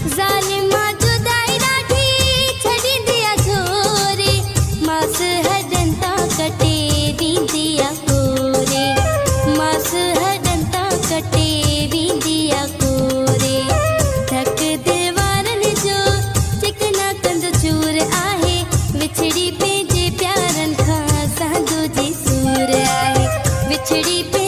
ज़ालिमा जुदाई ॾाढी छॾींदी आहे छोरे, मास हॾनि तां कटे ॾींदी आहे कोरे, मास हॾनि तां कटे ॾींदी आहे कोरे। धक दिल वारनि जो चिकना कंद चूर आहे, विछड़ी पंहिंजे प्यारनि खां साधू जी सूर आहे, विछड़ी